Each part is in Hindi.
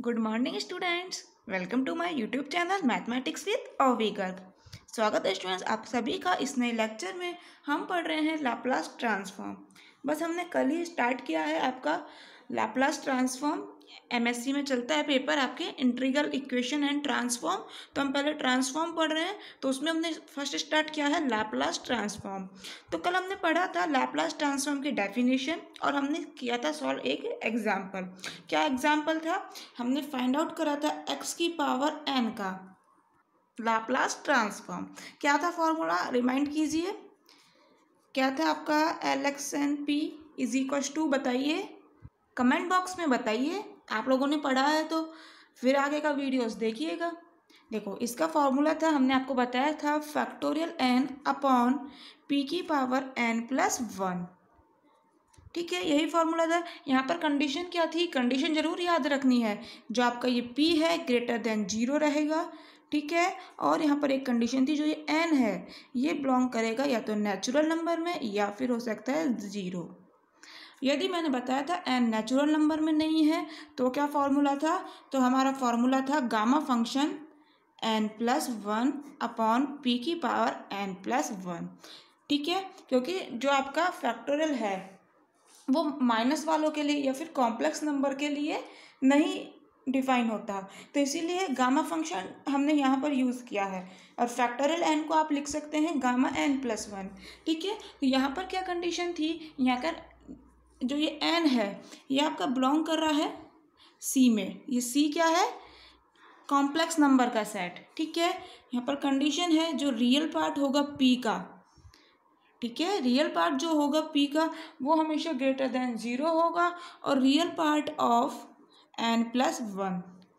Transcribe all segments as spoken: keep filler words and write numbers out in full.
Good morning students, welcome to my YouTube channel mathematics with OV Garg. स्वागत है स्टूडेंट्स आप सभी का इस नए लेक्चर में। हम पढ़ रहे हैं लैपलास ट्रांसफॉर्म। बस हमने कल ही स्टार्ट किया है आपका लैपलास ट्रांसफॉर्म। एमएससी में चलता है पेपर आपके इंटीग्रल इक्वेशन एंड ट्रांसफॉर्म। तो हम पहले ट्रांसफॉर्म पढ़ रहे हैं, तो उसमें हमने फर्स्ट स्टार्ट किया है लैपलास ट्रांसफॉर्म। तो कल हमने पढ़ा था लैपलास ट्रांसफॉर्म की डेफिनेशन और हमने किया था सॉल्व एक एग्जाम्पल। क्या एग्जाम्पल था? हमने फाइंड आउट करा था एक्स की पावर एन का लैपलास ट्रांसफॉर्म। क्या था फॉर्मूला, रिमाइंड कीजिए। क्या था आपका? L X N P is equal to, बताइए कमेंट बॉक्स में बताइए। आप लोगों ने पढ़ा है तो फिर आगे का वीडियोस देखिएगा। देखो इसका फॉर्मूला था, हमने आपको बताया था फैक्टोरियल एन अपॉन पी की पावर एन प्लस वन। ठीक है, यही फॉर्मूला था। यहाँ पर कंडीशन क्या थी? कंडीशन जरूर याद रखनी है। जो आपका ये p है ग्रेटर देन जीरो रहेगा। ठीक है, और यहाँ पर एक कंडीशन थी, जो ये n है ये बिलोंग करेगा या तो नेचुरल नंबर में या फिर हो सकता है जीरो। यदि मैंने बताया था n नेचुरल नंबर में नहीं है तो क्या फॉर्मूला था? तो हमारा फॉर्मूला था gamma function n plus one upon P की पावर n प्लस वन। ठीक है, क्योंकि जो आपका फैक्टोरियल है वो माइनस वालों के लिए या फिर कॉम्प्लेक्स नंबर के लिए नहीं डिफाइन होता, तो इसीलिए गामा फंक्शन हमने यहाँ पर यूज़ किया है। और फैक्टोरियल एन को आप लिख सकते हैं गामा एन प्लस वन। ठीक है, तो यहाँ पर क्या कंडीशन थी? यहाँ का जो ये एन है ये आपका बिलोंग कर रहा है सी में। ये सी क्या है? कॉम्प्लेक्स नंबर का सेट। ठीक है, यहाँ पर कंडीशन है जो रियल पार्ट होगा पी का। ठीक है, रियल पार्ट जो होगा पी का वो हमेशा ग्रेटर देन जीरो होगा, और real part of N plus one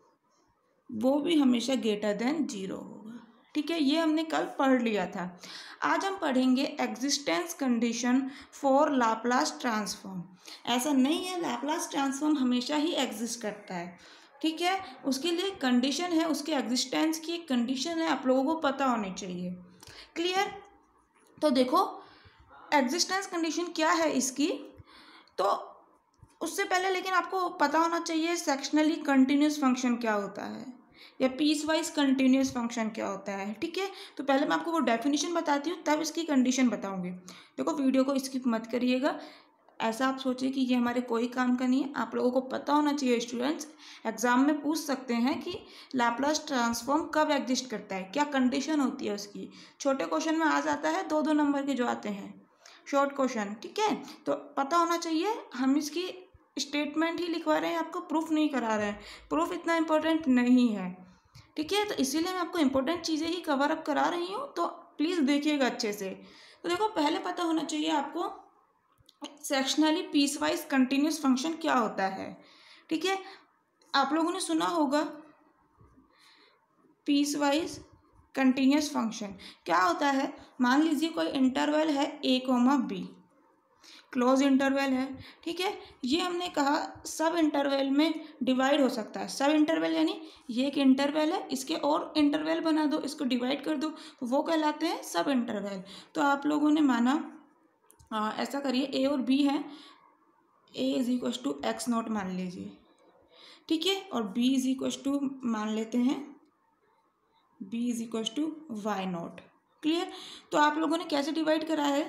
वो भी हमेशा ग्रेटर देन जीरो होगा। ठीक है, ये हमने कल पढ़ लिया था। आज हम पढ़ेंगे existence condition for Laplace transform. ऐसा नहीं है लैपलास ट्रांसफॉर्म हमेशा ही एग्जिस्ट करता है। ठीक है, उसके लिए कंडीशन है, उसके एग्जिस्टेंस की एक कंडीशन है, आप लोगों को पता होनी चाहिए। क्लियर? तो देखो एग्जिस्टेंस कंडीशन क्या है इसकी, तो उससे पहले लेकिन आपको पता होना चाहिए सेक्शनली कंटिन्यूस फंक्शन क्या होता है या पीस वाइज कंटिन्यूस फंक्शन क्या होता है। ठीक है, तो पहले मैं आपको वो डेफिनेशन बताती हूँ तब इसकी कंडीशन बताऊँगी। देखो वीडियो को स्किप मत करिएगा, ऐसा आप सोचिए कि ये हमारे कोई काम का नहीं है। आप लोगों को पता होना चाहिए स्टूडेंट्स, एग्जाम में पूछ सकते हैं कि लैपलास ट्रांसफॉर्म कब एग्जिस्ट करता है, क्या कंडीशन होती है उसकी। छोटे क्वेश्चन में आ जाता है, दो दो नंबर के जो आते हैं शॉर्ट क्वेश्चन। ठीक है, तो पता होना चाहिए। हम इसकी स्टेटमेंट ही लिखवा रहे हैं, आपको प्रूफ नहीं करा रहे हैं। प्रूफ इतना इम्पोर्टेंट नहीं है। ठीक है, तो इसीलिए मैं आपको इम्पोर्टेंट चीज़ें ही कवर अप करा रही हूँ, तो प्लीज़ देखिएगा अच्छे से। तो देखो पहले पता होना चाहिए आपको sectionally piecewise continuous function क्या होता है। ठीक है, आप लोगों ने सुना होगा पीस वाइज कंटिन्यूस फंक्शन क्या होता है। मान लीजिए कोई इंटरवल है a comma b, close interval है। ठीक है, ये हमने कहा सब इंटरवल में डिवाइड हो सकता है। सब इंटरवल यानी ये एक इंटरवल है, इसके और इंटरवल बना दो, इसको डिवाइड कर दो, तो वो कहलाते हैं सब इंटरवल। तो आप लोगों ने माना आ, ऐसा करिए, ए और बी है, a is equal to x naught मान लीजिए। ठीक है, और बी इज इक्वल टू मान लेते हैं b is equal to y naught. Clear? तो आप लोगों ने कैसे डिवाइड करा है?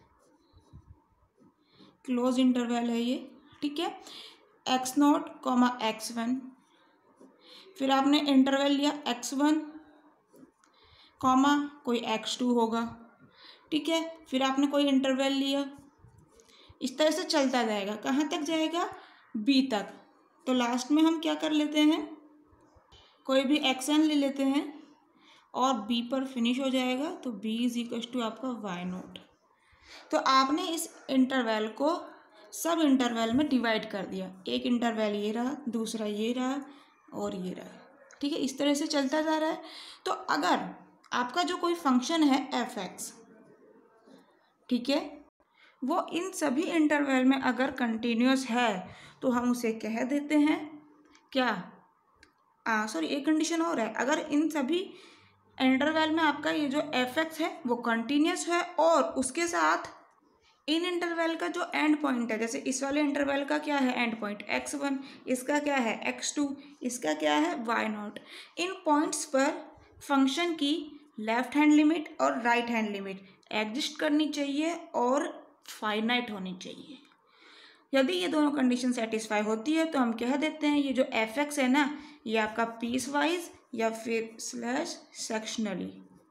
क्लोज इंटरवल है ये। ठीक है, x naught comma x one, फिर आपने इंटरवल लिया एक्स वन कॉमा कोई एक्स टू होगा। ठीक है, फिर आपने कोई इंटरवल लिया, इस तरह से चलता जाएगा। कहाँ तक जाएगा? b तक। तो लास्ट में हम क्या कर लेते हैं, कोई भी एक्स एन ले लेते हैं और b पर फिनिश हो जाएगा, तो b इज इक्वल टू आपका वाई नोट। तो आपने इस इंटरवल को सब इंटरवल में डिवाइड कर दिया। एक इंटरवल ये रहा, दूसरा ये रहा और ये रहा। ठीक है, इस तरह से चलता जा रहा है। तो अगर आपका जो कोई फंक्शन है एफ एक्स, ठीक है, वो इन सभी इंटरवल में अगर कंटिन्यूस है तो हम उसे कह देते हैं क्या? आ सॉरी एक कंडीशन और है, अगर इन सभी इंटरवल में आपका ये जो एफ एक्स है वो कंटिन्यूस है और उसके साथ इन इंटरवल का जो एंड पॉइंट है, जैसे इस वाले इंटरवल का क्या है एंड पॉइंट एक्स वन, इसका क्या है एक्स टू, इसका क्या है वाई नॉट। इन पॉइंट्स पर फंक्शन की लेफ्ट हैंड लिमिट और राइट हैंड लिमिट एग्जिस्ट करनी चाहिए और फाइनाइट होनी चाहिए। यदि ये दोनों कंडीशन सेटिस्फाई होती है तो हम कह देते हैं ये जो एफ एक्स है ना, ये आपका पीस वाइज या फिर स्लैश सेक्शनली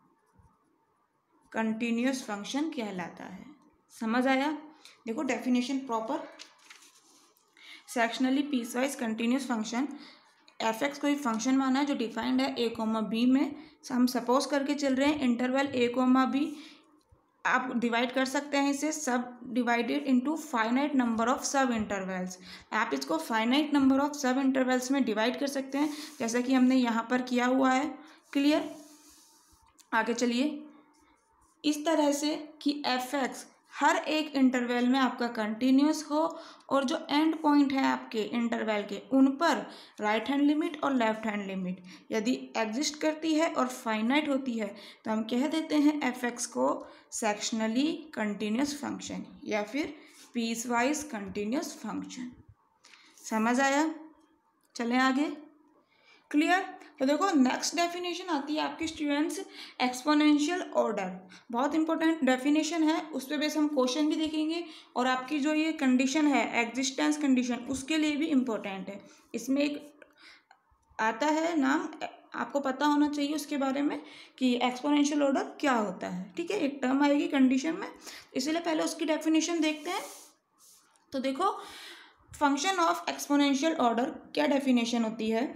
कंटिन्यूस फंक्शन कहलाता है। समझ आया? देखो definition proper, sectionally piecewise continuous function, f x कोई फंक्शन माना है जो डिफाइंड है ए कोमा बी में। हम सपोज करके चल रहे हैं इंटरवल ए कोमा बी, आप डिवाइड कर सकते हैं इसे subdivided into finite number of subintervals. आप इसको finite number of subintervals में डिवाइड कर सकते हैं, जैसा कि हमने यहाँ पर किया हुआ है। क्लियर? आगे चलिए। इस तरह से कि एफ एक्स हर एक इंटरवल में आपका कंटिन्यूस हो और जो एंड पॉइंट है आपके इंटरवल के उन पर राइट हैंड लिमिट और लेफ्ट हैंड लिमिट यदि एग्जिस्ट करती है और फाइनाइट होती है तो हम कह देते हैं एफ एक्स को सेक्शनली कंटिन्यूस फंक्शन या फिर पीस वाइज कंटिन्यूस फंक्शन। समझ आया? चलें आगे। क्लियर? तो देखो नेक्स्ट डेफिनेशन आती है आपके स्टूडेंट्स एक्सपोनेंशियल ऑर्डर। बहुत इंपॉर्टेंट डेफिनेशन है, उस पर बेस हम क्वेश्चन भी देखेंगे और आपकी जो ये कंडीशन है एग्जिस्टेंस कंडीशन उसके लिए भी इम्पोर्टेंट है। इसमें एक आता है नाम, आपको पता होना चाहिए उसके बारे में कि एक्सपोनेंशियल ऑर्डर क्या होता है। ठीक है, एक टर्म आएगी कंडीशन में, इसलिए पहले उसकी डेफिनेशन देखते हैं। तो देखो फंक्शन ऑफ एक्सपोनेंशियल ऑर्डर क्या डेफिनेशन होती है?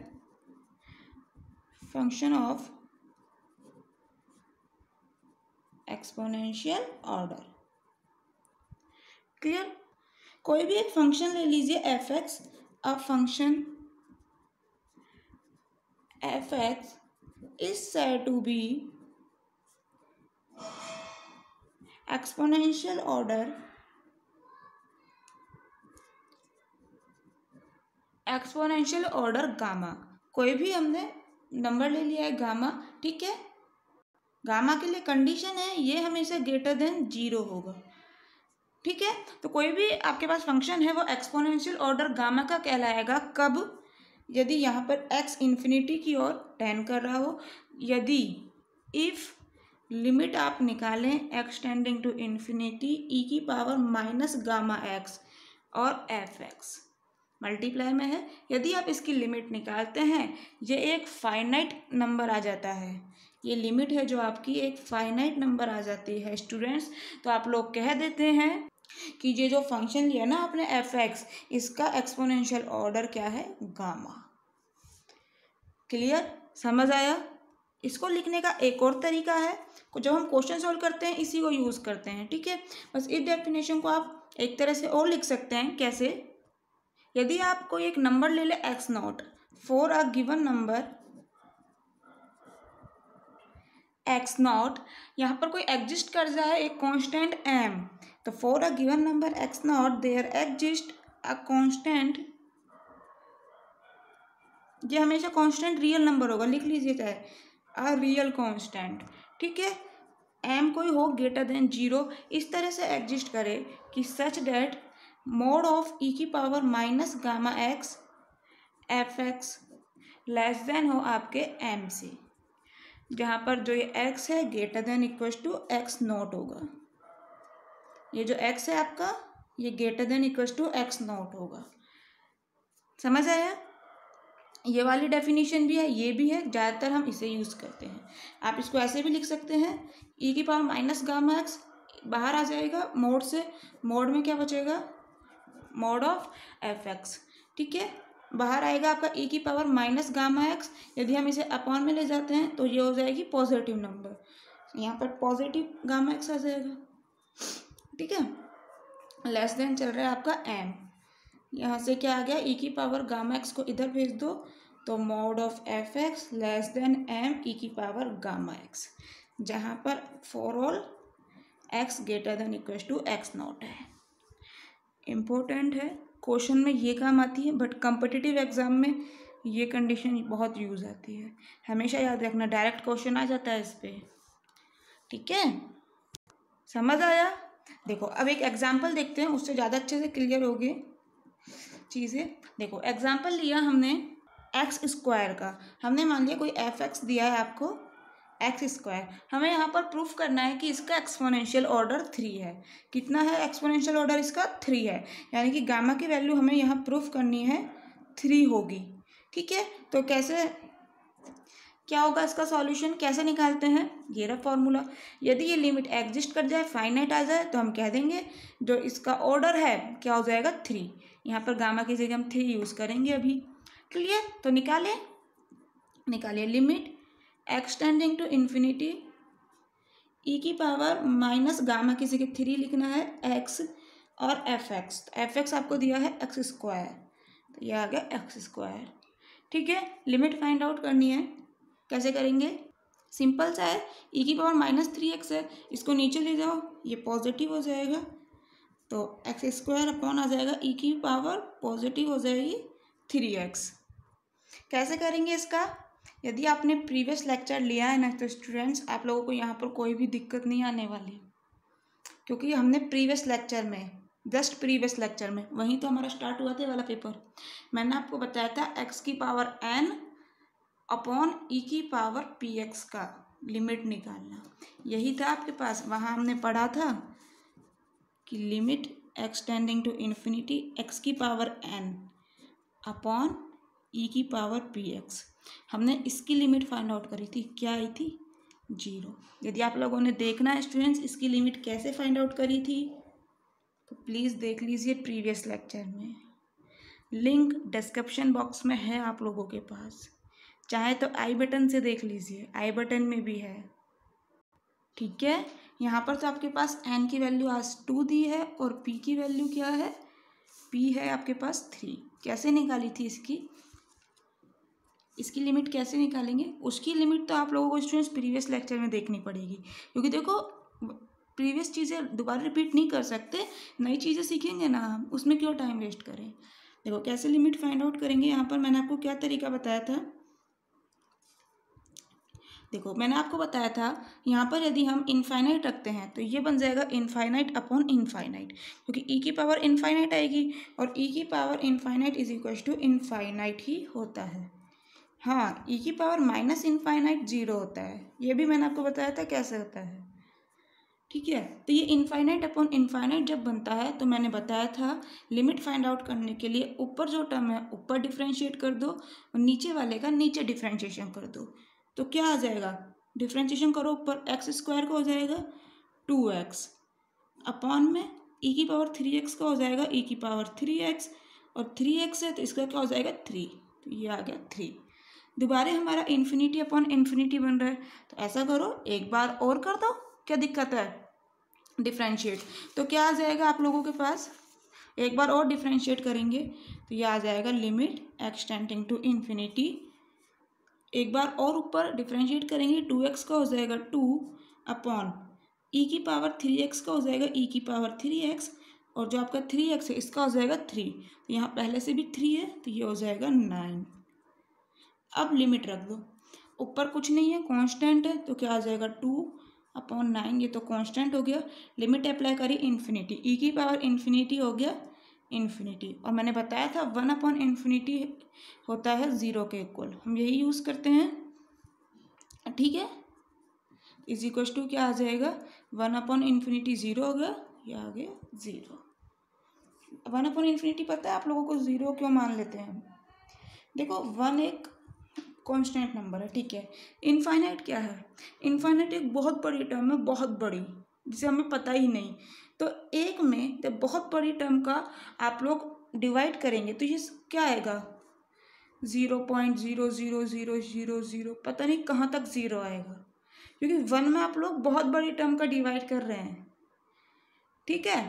Function of exponential order. Clear? कोई भी एक फंक्शन ले लीजिए f x, a function f x is said to be exponential order exponential order gamma. कोई भी हमने नंबर ले लिया है गामा, ठीक है, गामा के लिए कंडीशन है ये हमेशा ग्रेटर देन जीरो होगा। ठीक है, तो कोई भी आपके पास फंक्शन है वो एक्सपोनेंशियल ऑर्डर गामा का कहलाएगा कब? यदि यहाँ पर x इन्फिनिटी की ओर टेंड कर रहा हो, यदि इफ लिमिट आप निकालें x tending to infinity e की पावर माइनस गामा x और एफ एक्स मल्टीप्लाई में है, यदि आप इसकी लिमिट निकालते हैं ये एक फाइनाइट नंबर आ जाता है। ये लिमिट है जो आपकी एक फाइनाइट नंबर आ जाती है स्टूडेंट्स। तो आप लोग कह देते हैं कि ये जो फंक्शन लिया ना आपने एफ एक्स, इसका एक्सपोनेंशियल ऑर्डर क्या है? गामा। क्लियर? समझ आया? इसको लिखने का एक और तरीका है, जब हम क्वेश्चन सॉल्व करते हैं इसी को यूज़ करते हैं। ठीक है, बस इस डेफिनेशन को आप एक तरह से और लिख सकते हैं। कैसे? यदि आप कोई एक नंबर ले ले x naught for a given number x naught, यहाँ पर कोई एग्जिस्ट कर जाए एक कांस्टेंट एम, तो for a given number x naught there exist a constant, ये हमेशा कांस्टेंट रियल नंबर होगा, लिख लीजिए चाहे अ रियल कांस्टेंट। ठीक है, एम कोई हो ग्रेटर देन जीरो, इस तरह से एग्जिस्ट करे कि such that mod of e की power minus gamma x f x less than हो आपके एम से, जहाँ पर जो ये x है greater than equal to x naught होगा। ये जो x है आपका ये greater than equal to x naught होगा। समझ आया? ये वाली डेफिनेशन भी है, ये भी है, ज़्यादातर हम इसे यूज़ करते हैं। आप इसको ऐसे भी लिख सकते हैं e की पावर माइनस गामा एक्स बाहर आ जाएगा मोड से, मोड में क्या बचेगा? Mod of f x. ठीक है, बाहर आएगा आपका e की पावर माइनस गामा एक्स, यदि हम इसे अपॉन में ले जाते हैं तो ये हो जाएगी पॉजिटिव नंबर, यहाँ पर पॉजिटिव गामा एक्स आ जाएगा। ठीक है, लेस देन चल रहा है आपका m, यहाँ से क्या आ गया e की पावर गामा एक्स को इधर भेज दो तो mod of f x less than m e की पावर गामा एक्स, जहाँ पर for all x greater than equal to x naught है। इम्पोर्टेंट है, क्वेश्चन में ये काम आती है, बट कॉम्पिटिटिव एग्जाम में ये कंडीशन बहुत यूज़ आती है, हमेशा याद रखना, डायरेक्ट क्वेश्चन आ जाता है इस पर। ठीक है, समझ आया? देखो अब एक एग्जाम्पल देखते हैं, उससे ज़्यादा अच्छे से क्लियर होगी चीज़ें। देखो एग्जाम्पल लिया हमने एक्स स्क्वायर का, हमने मान लिया कोई एफ एक्स दिया है आपको एक्स स्क्वायर, हमें यहाँ पर प्रूफ करना है कि इसका एक्सपोनेंशियल ऑर्डर थ्री है। कितना है एक्सपोनेंशियल ऑर्डर इसका? थ्री है, यानी कि गामा की वैल्यू हमें यहाँ प्रूफ करनी है थ्री होगी। ठीक है, तो कैसे क्या होगा इसका सॉल्यूशन, कैसे निकालते हैं? ये रहा फॉर्मूला। यदि ये लिमिट एग्जिस्ट कर जाए, फाइनाइट आ जाए, तो हम कह देंगे जो इसका ऑर्डर है क्या हो जाएगा? थ्री। यहाँ पर गामा की जगह हम थ्री यूज़ करेंगे अभी। क्लियर? तो निकालें, निकालिए limit x tending to infinity e की पावर माइनस गामा की जगह थ्री लिखना है एक्स और एफ एक्स। एफ एक्स आपको दिया है एक्स स्क्वायर, तो ये आ गया एक्स स्क्वायर। ठीक है, लिमिट फाइंड आउट करनी है, कैसे करेंगे? सिंपल सा है, ई की पावर माइनस थ्री एक्स है, इसको नीचे ले जाओ, ये पॉजिटिव हो जाएगा, तो एक्स स्क्वायर अपॉन आ जाएगा ई की पावर पॉजिटिव हो जाएगी थ्री एक्स। कैसे करेंगे इसका? यदि आपने प्रीवियस लेक्चर लिया है ना, तो स्टूडेंट्स आप लोगों को यहाँ पर कोई भी दिक्कत नहीं आने वाली, क्योंकि हमने प्रीवियस लेक्चर में, जस्ट प्रीवियस लेक्चर में, वहीं तो हमारा स्टार्ट हुआ था वाला पेपर, मैंने आपको बताया था एक्स की पावर एन अपॉन ई की पावर पी एक्स का लिमिट निकालना, यही था आपके पास। वहाँ हमने पढ़ा था कि limit x tending to infinity x की पावर एन अपॉन ई की पावर पी एक्स, हमने इसकी लिमिट फाइंड आउट करी थी, क्या आई थी? जीरो। यदि आप लोगों ने देखना है स्टूडेंट्स इसकी लिमिट कैसे फाइंड आउट करी थी, तो प्लीज़ देख लीजिए प्रीवियस लेक्चर में, लिंक डिस्क्रिप्शन बॉक्स में है आप लोगों के पास, चाहे तो आई बटन से देख लीजिए, आई बटन में भी है। ठीक है, यहाँ पर तो आपके पास एन की वैल्यू आज टू दी है और पी की वैल्यू क्या है? पी है आपके पास थ्री। कैसे निकाली थी इसकी इसकी लिमिट कैसे निकालेंगे? उसकी लिमिट तो आप लोगों को स्टूडेंट्स प्रीवियस लेक्चर में देखनी पड़ेगी, क्योंकि देखो प्रीवियस चीज़ें दोबारा रिपीट नहीं कर सकते, नई चीज़ें सीखेंगे ना हम, उसमें क्यों टाइम वेस्ट करें। देखो कैसे लिमिट फाइंड आउट करेंगे, यहाँ पर मैंने आपको क्या तरीका बताया था। देखो मैंने आपको बताया था यहाँ पर यदि हम इनफाइनाइट रखते हैं तो ये बन जाएगा इनफाइनाइट अपॉन इनफाइनाइट, क्योंकि ई की पावर इनफाइनाइट आएगी और ई की power infinite is equal to infinite ही होता है। हाँ, ई की पावर माइनस इनफाइनाइट जीरो होता है, ये भी मैंने आपको बताया था कैसे होता है। ठीक है, तो ये इनफाइनाइट अपॉन इनफाइनाइट जब बनता है तो मैंने बताया था लिमिट फाइंड आउट करने के लिए ऊपर जो टर्म है ऊपर डिफ्रेंशिएट कर दो और नीचे वाले का नीचे डिफ्रेंशिएशन कर दो, तो क्या आ जाएगा? डिफ्रेंशिएशन करो, ऊपर एक्स स्क्वायर का हो जाएगा टू एक्स अपॉन में ई की पावर थ्री एक्स का हो जाएगा ई की पावर थ्री एक्स, और थ्री एक्स है तो इसका क्या हो जाएगा? थ्री, तो ये आ गया थ्री। दोबारा हमारा इन्फिनिटी अपॉन इन्फिनिटी बन रहा है, तो ऐसा करो एक बार और कर दो, क्या दिक्कत है? डिफ्रेंशिएट, तो क्या आ जाएगा आप लोगों के पास? एक बार और डिफ्रेंशिएट करेंगे तो ये आ जाएगा लिमिट एक्सटेंडिंग टू इन्फिनिटी, एक बार और ऊपर डिफ्रेंशिएट करेंगे टू एक्स का हो जाएगा टू अपॉन ई की पावर थ्री एक्स का हो जाएगा ई की पावर थ्री एक्स, और जो आपका थ्री एक्स है इसका हो जाएगा थ्री, तो यहाँ पहले से भी थ्री है तो ये हो जाएगा नाइन। अब लिमिट रख दो, ऊपर कुछ नहीं है कांस्टेंट है, तो क्या आ जाएगा टू अपॉन नाइन, ये तो कांस्टेंट हो गया। लिमिट अप्लाई करी इन्फिनिटी, ई की पावर इन्फिनिटी हो गया इन्फिनिटी, और मैंने बताया था वन अपॉन इन्फिनिटी होता है ज़ीरो के इक्वल, हम यही यूज़ करते हैं। ठीक है, इज इक्वल टू क्या आ जाएगा? वन अपॉन इन्फिनिटी ज़ीरो हो गया, ये आ गया ज़ीरो। वन अपॉन इन्फिनिटी पता है आप लोगों को ज़ीरो क्यों मान लेते हैं? देखो वन एक कांस्टेंट नंबर है, ठीक है। इनफाइनाइट क्या है? इनफाइनाइट एक बहुत बड़ी टर्म है, बहुत बड़ी, जिसे हमें पता ही नहीं। तो एक में जब बहुत बड़ी टर्म का आप लोग डिवाइड करेंगे तो ये क्या आएगा? Zero point zero zero zero zero zero, पता नहीं कहाँ तक ज़ीरो आएगा, क्योंकि वन में आप लोग बहुत बड़ी टर्म का डिवाइड कर रहे हैं। ठीक है,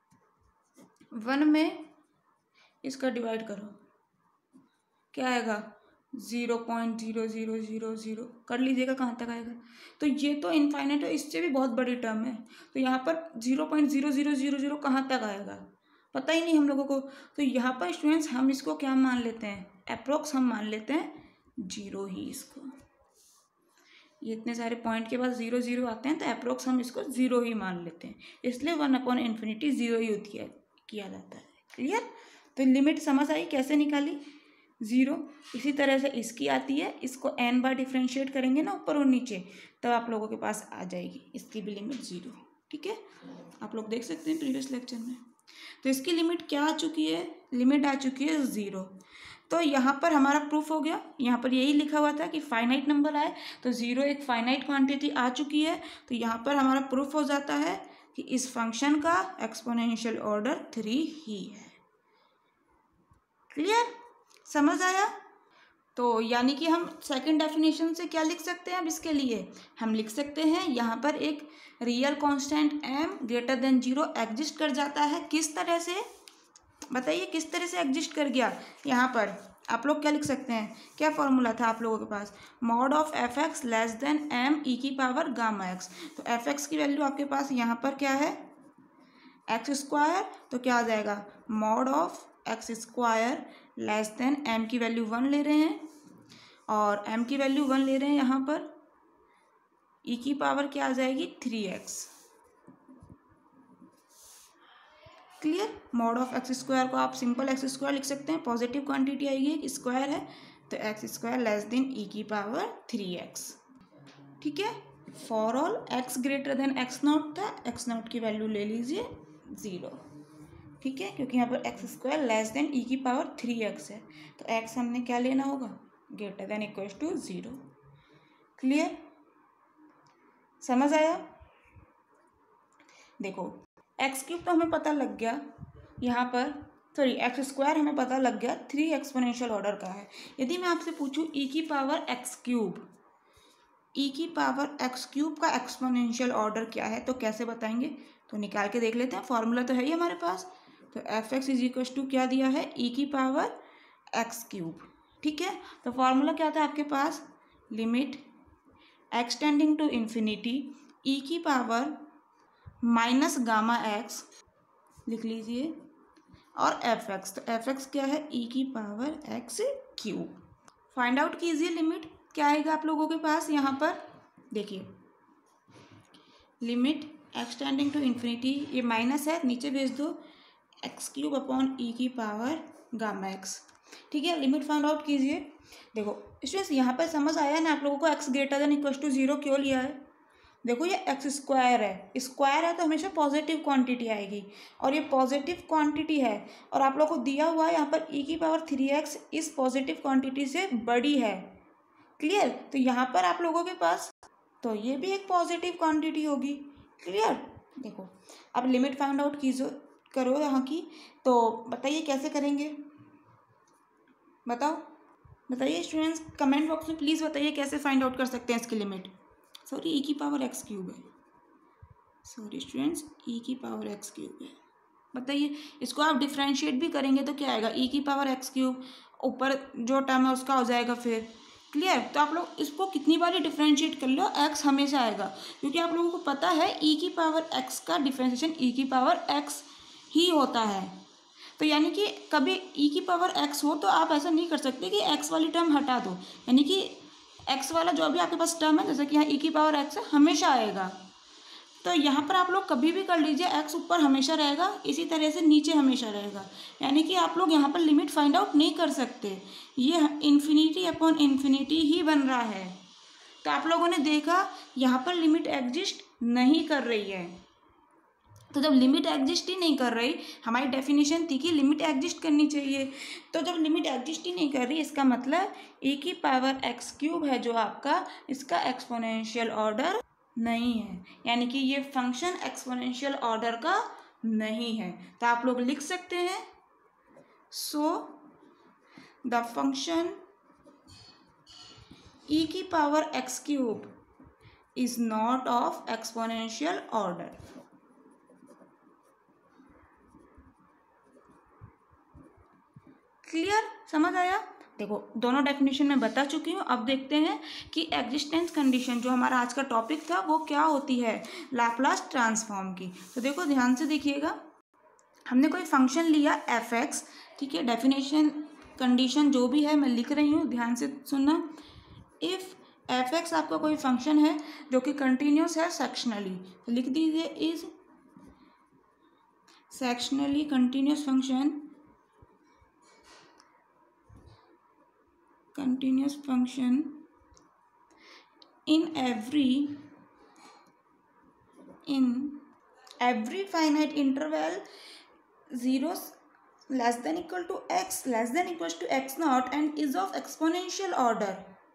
वन में इसका डिवाइड करो, क्या आएगा? Zero point zero zero zero zero, कर लीजिएगा कहाँ तक आएगा। तो ये तो इनफाइनाइट है, इससे भी बहुत बड़ी टर्म है, तो यहाँ पर zero point zero zero zero zero कहाँ तक आएगा पता ही नहीं हम लोगों को। तो यहाँ पर स्टूडेंट्स हम इसको क्या मान लेते हैं? अप्रोक्स हम मान लेते हैं जीरो ही इसको। ये इतने सारे पॉइंट के बाद ज़ीरो ज़ीरो आते हैं तो अप्रोक्स हम इसको ज़ीरो ही मान लेते हैं, इसलिए one upon infinity zero use किया किया जाता है। क्लियर? तो लिमिट समझ आई कैसे निकाली, ज़ीरो। इसी तरह से इसकी आती है, इसको एन बार डिफ्रेंशिएट करेंगे ना ऊपर और नीचे, तब आप लोगों के पास आ जाएगी इसकी भी लिमिट ज़ीरो। ठीक है, आप लोग देख सकते हैं प्रीवियस लेक्चर में। तो इसकी लिमिट क्या आ चुकी है, लिमिट आ चुकी है ज़ीरो। तो यहाँ पर हमारा प्रूफ हो गया, यहाँ पर यही लिखा हुआ था कि फाइनाइट नंबर आए तो ज़ीरो एक फाइनाइट क्वांटिटी आ चुकी है, तो यहाँ पर हमारा प्रूफ हो जाता है कि इस फंक्शन का एक्सपोनेंशियल ऑर्डर थ्री ही है। क्लियर? समझ आया? तो यानी कि हम सेकंड डेफिनेशन से क्या लिख सकते हैं, अब इसके लिए हम लिख सकते हैं यहाँ पर एक real constant m greater than zero exist कर जाता है। किस तरह से बताइए, किस तरह से एग्जिस्ट कर गया? यहाँ पर आप लोग क्या लिख सकते हैं, क्या फॉर्मूला था आप लोगों के पास, mod of f x less than m e की पावर गामा एक्स। तो एफ एक्स की वैल्यू आपके पास यहाँ पर क्या है, एक्स स्क्वायर, तो क्या आ जाएगा mod of x square less than m की वैल्यू वन ले रहे हैं और एम की वैल्यू वन ले रहे हैं, यहाँ पर ई की पावर क्या आ जाएगी three x. Clear? Mod of x square को आप सिंपल एक्स स्क्वायर लिख सकते हैं, पॉजिटिव क्वांटिटी आएगी, स्क्वायर है तो x square less than e की पावर थ्री एक्स। ठीक है, for all x greater than x naught था, एक्स नॉट की वैल्यू ले लीजिए ज़ीरो। ठीक है, क्योंकि यहाँ पर x square less than e की पावर थ्री एक्स है, तो एक्स हमने क्या लेना होगा, greater than equal to zero. Clear? समझ आया? देखो एक्स क्यूब तो हमें पता लग गया, यहाँ पर सॉरी एक्स स्क्वायर हमें पता लग गया, थ्री एक्सपोनेंशियल ऑर्डर का है। यदि मैं आपसे पूछूँ ई की पावर एक्स क्यूब, ई की पावर एक्स क्यूब का एक्सपोनेंशियल ऑर्डर क्या है, तो कैसे बताएंगे? तो निकाल के देख लेते हैं, फॉर्मूला तो है ही हमारे पास। तो f x is equal to क्या दिया है, ई की पावर एक्स क्यूब। ठीक है, तो फॉर्मूला क्या था आपके पास, limit x tending to infinity e की पावर माइनस गामा एक्स लिख लीजिए और एफ एक्स, तो एफ एक्स क्या है, ई की power x cube. Find out कीजिए लिमिट क्या आएगा आप लोगों के पास। यहाँ पर देखिए limit x tending to infinity, ये माइनस है नीचे भेज दो, एक्स क्यूब अपॉन ई की पावर गामा एक्स। ठीक है, लिमिट फाइंड आउट कीजिए। देखो स्टूडेंट्स यहाँ पर समझ आया ना आप लोगों को, x greater than equal to zero क्यों लिया है। देखो ये एक्स स्क्वायर है, स्क्वायर है तो हमेशा पॉजिटिव क्वांटिटी आएगी और ये पॉजिटिव क्वांटिटी है और आप लोगों को दिया हुआ है यहाँ पर ई की पावर थ्री एक्स इस पॉजिटिव क्वांटिटी से बड़ी है। क्लियर? तो यहाँ पर आप लोगों के पास तो ये भी एक पॉजिटिव क्वांटिटी होगी। क्लियर? देखो अब लिमिट फाइंड आउट कीजिए, करो यहाँ की, तो बताइए कैसे करेंगे, बताओ बताइए स्टूडेंट्स, कमेंट बॉक्स में प्लीज़ बताइए कैसे फाइंड आउट कर सकते हैं इसकी लिमिट। सॉरी ई की पावर एक्स क्यूब है, सॉरी स्टूडेंट्स ई की पावर एक्स क्यूब है। बताइए इसको आप डिफ्रेंशिएट भी करेंगे तो क्या आएगा, ई की पावर एक्स क्यूब, ऊपर जो टर्म है उसका हो जाएगा फिर। क्लियर? तो आप लोग इसको कितनी बार डिफ्रेंशिएट कर लो, एक्स हमेशा आएगा, क्योंकि आप लोगों को पता है ई की पावर एक्स का डिफ्रेंशिएशन ई की पावर एक्स ही होता है। तो यानी कि कभी ई की पावर एक्स हो तो आप ऐसा नहीं कर सकते कि एक्स वाली टर्म हटा दो, यानी कि एक्स वाला जो भी आपके पास टर्म है, जैसे कि यहाँ ई की पावर एक्स है, हमेशा आएगा। तो यहाँ पर आप लोग कभी भी कर लीजिए, एक्स ऊपर हमेशा रहेगा, इसी तरह से नीचे हमेशा रहेगा, यानी कि आप लोग यहाँ पर लिमिट फाइंड आउट नहीं कर सकते, ये इन्फिनिटी अपॉन इन्फिनिटी ही बन रहा है। तो आप लोगों ने देखा यहाँ पर लिमिट एग्जिस्ट नहीं कर रही है, तो जब लिमिट एग्जिस्ट ही नहीं कर रही, हमारी डेफिनेशन थी कि लिमिट एग्जिस्ट करनी चाहिए, तो जब लिमिट एग्जिस्ट ही नहीं कर रही इसका मतलब ए की पावर एक्स क्यूब है जो आपका, इसका एक्सपोनेंशियल ऑर्डर नहीं है, यानी कि ये फंक्शन एक्सपोनेंशियल ऑर्डर का नहीं है। तो आप लोग लिख सकते हैं, सो द फंक्शन ई की power x cube is not of exponential order. Clear? समझ आया? देखो दोनों डेफिनेशन में बता चुकी हूँ, अब देखते हैं कि एग्जिस्टेंस कंडीशन जो हमारा आज का टॉपिक था वो क्या होती है, लैप्लास ट्रांसफॉर्म की। तो देखो ध्यान से देखिएगा, हमने कोई फंक्शन लिया एफ एक्स, ठीक है, डेफिनेशन कंडीशन जो भी है मैं लिख रही हूँ, ध्यान से सुनना। इफ़ एफ एक्स आपका कोई फंक्शन है जो कि कंटिन्यूस है सेक्शनली, तो लिख दीजिए is sectionally continuous function, continuous function in every in every finite interval zero less than equal to x less than equals to x naught and is of exponential order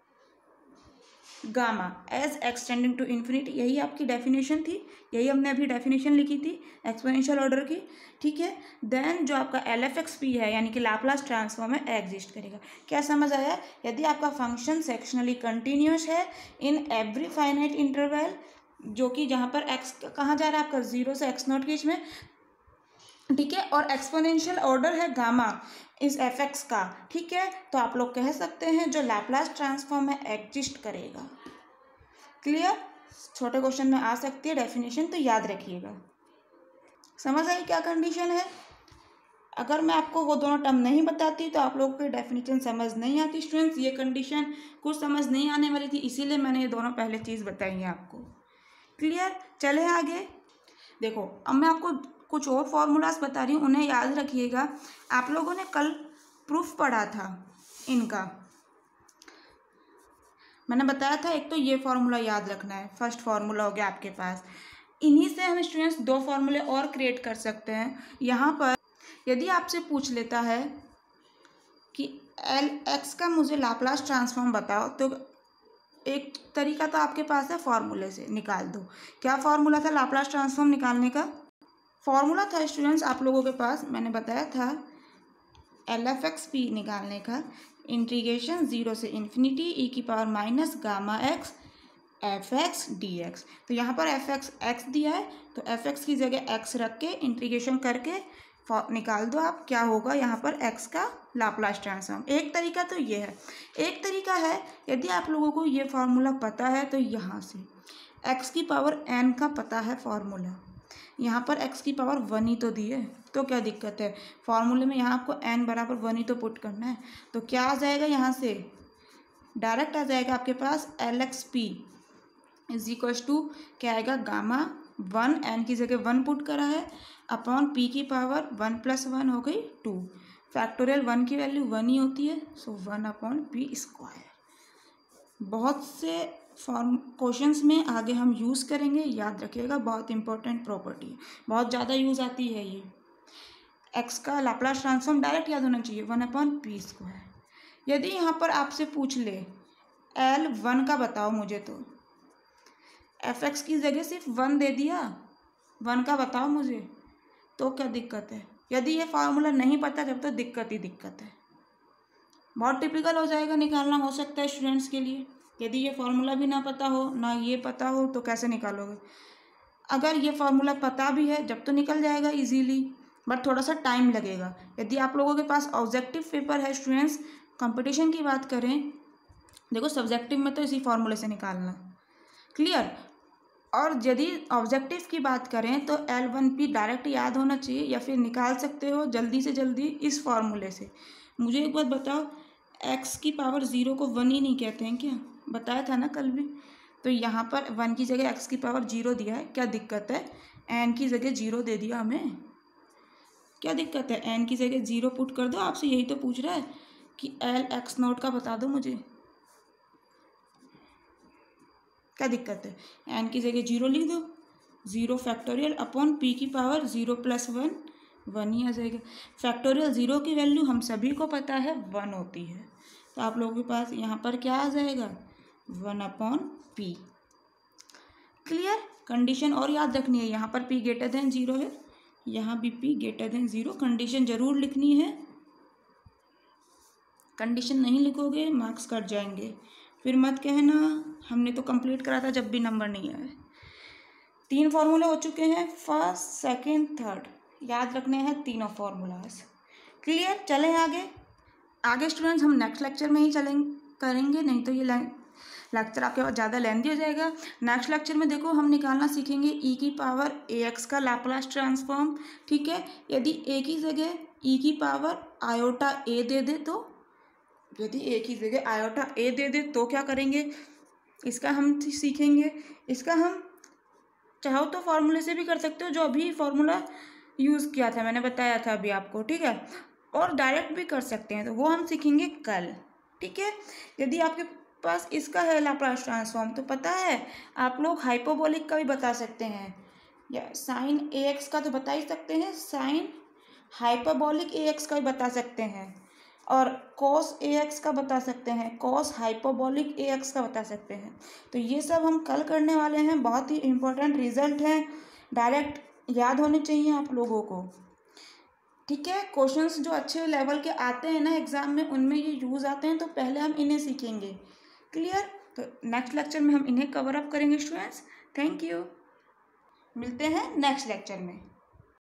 gamma as x tending to infinity. यही आपकी डेफिनेशन थी, यही हमने अभी डेफिनेशन लिखी थी एक्सपोनेंशियल ऑर्डर की, ठीक है। देन जो आपका एल एफ एक्स पी है यानी कि लाप्लास ट्रांसफॉर्म है एग्जिस्ट करेगा। क्या समझ आया? यदि आपका फंक्शन सेक्शनली कंटिन्यूस है इन एवरी फाइनाइट इंटरवल, जो कि जहाँ पर एक्स कहाँ जा रहा है आपका जीरो से एक्स नॉट के बीच में, ठीक है, और एक्सपोनेंशियल ऑर्डर है गामा इस एफ एक्स का, ठीक है, तो आप लोग कह सकते हैं जो लाप्लास ट्रांसफॉर्म है एग्जिस्ट करेगा। क्लियर? छोटे क्वेश्चन में आ सकती है डेफिनेशन, तो याद रखिएगा। समझ आई क्या कंडीशन है? अगर मैं आपको वो दोनों टर्म नहीं बताती तो आप लोगों की डेफिनेशन समझ नहीं आती स्टूडेंट्स। ये कंडीशन कुछ समझ नहीं आने वाली थी, इसीलिए मैंने ये दोनों पहले चीज़ बताई है आपको। क्लियर? चले आगे। देखो अब मैं आपको कुछ और फॉर्मूलाज बता रही हूँ, उन्हें याद रखिएगा। आप लोगों ने कल प्रूफ पढ़ा था इनका, मैंने बताया था एक तो ये फार्मूला याद रखना है, फर्स्ट फार्मूला हो गया आपके पास। इन्हीं से हम स्टूडेंट्स दो फार्मूले और क्रिएट कर सकते हैं। यहाँ पर यदि आपसे पूछ लेता है कि एल एक्स का मुझे लाप्लास ट्रांसफॉर्म बताओ, तो एक तरीका तो आपके पास है फार्मूले से निकाल दो। क्या फार्मूला था लाप्लास ट्रांसफॉर्म निकालने का? फार्मूला था स्टूडेंट्स आप लोगों के पास, मैंने बताया था एल एफ एक्स पी निकालने का, इंटीग्रेशन जीरो से इन्फिनिटी ई की power minus gamma x f x d x. तो यहाँ पर एफ एक्स एक्स दिया है, तो एफ एक्स की जगह एक्स रख के इंटीग्रेशन करके निकाल दो आप, क्या होगा यहाँ पर एक्स का लाप्लास ट्रांसफॉर्म। एक तरीका तो ये है। एक तरीका है यदि आप लोगों को ये फार्मूला पता है तो यहाँ से एक्स की पावर एन का पता है फार्मूला, यहाँ पर एक्स की पावर वन ही तो दी है, तो क्या दिक्कत है? फार्मूले में यहाँ आपको एन बराबर वन ही तो पुट करना है, तो क्या आ जाएगा यहाँ से डायरेक्ट आ जाएगा आपके पास l x p is equals to क्या आएगा गामा वन, एन की जगह वन पुट करा है, अपॉन पी की पावर वन प्लस वन हो गई टू, फैक्टोरियल वन की वैल्यू वन ही होती है, so one upon p square. बहुत से फॉर्म क्वेश्चंस में आगे हम यूज़ करेंगे, याद रखिएगा, बहुत इंपॉर्टेंट प्रॉपर्टी है, बहुत ज़्यादा यूज़ आती है ये। एक्स का लाप्लास ट्रांसफॉर्म डायरेक्ट याद होना चाहिए, वन अपॉन पी स्क्वायर। यदि यहाँ पर आपसे पूछ ले एल वन का बताओ मुझे, तो एफ एक्स की जगह सिर्फ वन दे दिया, वन का बताओ मुझे, तो क्या दिक्कत है? यदि ये फार्मूला नहीं पता जब तो दिक्कत ही दिक्कत है, बहुत टिपिकल हो जाएगा, निकालना हो सकता है स्टूडेंट्स के लिए। यदि ये फार्मूला भी ना पता हो, ना ये पता हो, तो कैसे निकालोगे? अगर ये फार्मूला पता भी है जब तो निकल जाएगा इजीली, बट थोड़ा सा टाइम लगेगा। यदि आप लोगों के पास ऑब्जेक्टिव पेपर है स्टूडेंट्स, कंपटीशन की बात करें, देखो सब्जेक्टिव में तो इसी फार्मूले से निकालना, क्लियर। और यदि ऑब्जेक्टिव की बात करें तो एल वन पी डायरेक्ट याद होना चाहिए, या फिर निकाल सकते हो जल्दी से जल्दी इस फार्मूले से। मुझे एक बात बताओ, एक्स की पावर ज़ीरो को वन ही नहीं कहते हैं क्या? बताया था ना कल भी। तो यहाँ पर वन की जगह एक्स की पावर जीरो दिया है, क्या दिक्कत है? एन की जगह जीरो दे दिया हमें, क्या दिक्कत है? एन की जगह जीरो पुट कर दो, आपसे यही तो पूछ रहा है कि एल एक्स नोट का बता दो मुझे, क्या दिक्कत है? एन की जगह जीरो लिख दो, ज़ीरो फैक्टोरियल अपॉन पी की power zero plus one, one ही आ जाएगा। फैक्टोरियल ज़ीरो की वैल्यू हम सभी को पता है वन होती है, तो आप लोगों के पास यहाँ पर क्या आ जाएगा one upon p. Clear? Condition और याद रखनी है, यहाँ पर पी ग्रेटर देन जीरो है, यहाँ भी p greater than zero, condition जरूर लिखनी है। कंडीशन नहीं लिखोगे मार्क्स कट जाएंगे, फिर मत कहना हमने तो कंप्लीट करा था जब भी नंबर नहीं आए। तीन फार्मूले हो चुके हैं, फर्स्ट सेकंड थर्ड, याद रखने हैं तीनों फार्मूलाज। क्लियर? चलें आगे। आगे स्टूडेंट्स हम नेक्स्ट लेक्चर में ही चलेंगे करेंगे, नहीं तो ये लेक्चर आपके पास ज़्यादा लेंथी हो जाएगा। नेक्स्ट लेक्चर में देखो हम निकालना सीखेंगे ई की पावर ए एक्स का लाप्लास ट्रांसफॉर्म, ठीक है। यदि ए की जगह ई की पावर आयोटा ए दे दे तो, यदि ए की जगह आयोटा ए दे दे तो क्या करेंगे? इसका हम सीखेंगे। इसका हम चाहो तो फार्मूले से भी कर सकते हो, जो अभी फार्मूला यूज़ किया था, मैंने बताया था अभी आपको, ठीक है। और डायरेक्ट भी कर सकते हैं, तो वो हम सीखेंगे कल, ठीक है। यदि आपके पास इसका है लाप्लास ट्रांसफॉर्म, तो पता है आप लोग हाइपरबोलिक का भी बता सकते हैं, या साइन ए एक्स का तो बता ही सकते हैं, साइन हाइपरबोलिक ए एक्स का भी बता सकते हैं, और कॉस ए एक्स का बता सकते हैं, कॉस हाइपरबोलिक ए एक्स का बता सकते हैं। तो ये सब हम कल करने वाले हैं, बहुत ही इम्पोर्टेंट रिजल्ट हैं, डायरेक्ट याद होने चाहिए आप लोगों को, ठीक है। क्वेश्चंस जो अच्छे लेवल के आते हैं ना एग्ज़ाम में, उनमें ये यूज़ आते हैं, तो पहले हम इन्हें सीखेंगे, क्लियर। तो नेक्स्ट लेक्चर में हम इन्हें कवर अप करेंगे स्टूडेंट्स। थैंक यू, मिलते हैं नेक्स्ट लेक्चर में।